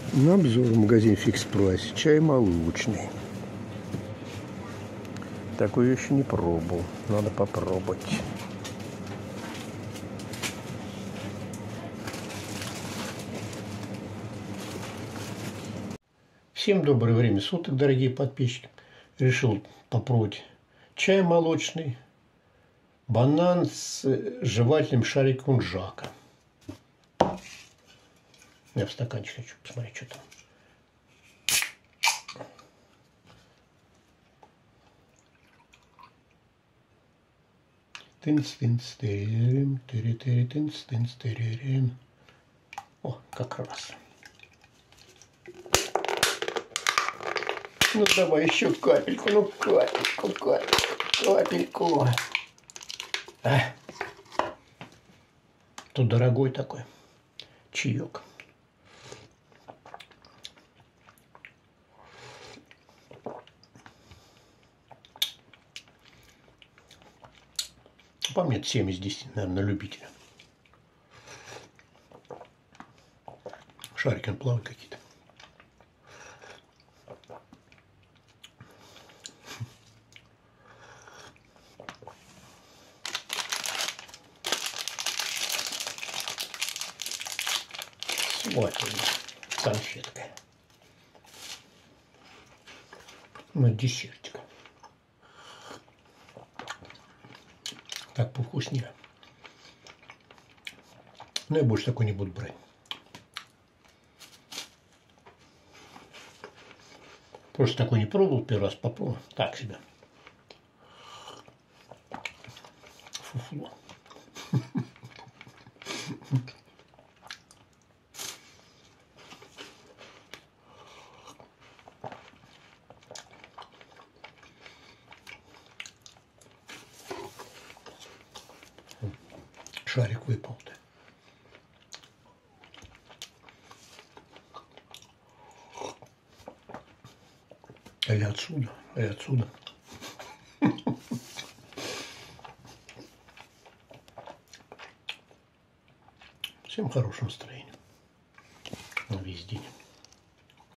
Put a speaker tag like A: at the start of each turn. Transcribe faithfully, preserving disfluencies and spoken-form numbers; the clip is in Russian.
A: На обзор в магазин Фикс Прайс. Чай молочный. Такой я еще не пробовал. Надо попробовать. Всем доброе время суток, дорогие подписчики. Решил попробовать чай молочный. Банан с жевательным шариком Жака. Я в стаканчик хочу посмотреть, что там. Тынц, тынц, теререм, тере, тынц, тынц, теререм. О, как раз. Ну давай еще капельку, ну капельку, капельку, капельку. А. Тут дорогой такой чаек. По мне семь из десяти, наверное, любителя. Шарики плавают какие-то. Свательная конфетка. На десертик. Так повкуснее. Но я больше такой не буду брать. Просто такой не пробовал, первый раз попробовал. Так себе. Фуфло. Шарик выпал-то. А я отсюда, а я отсюда. Всем хорошего настроения.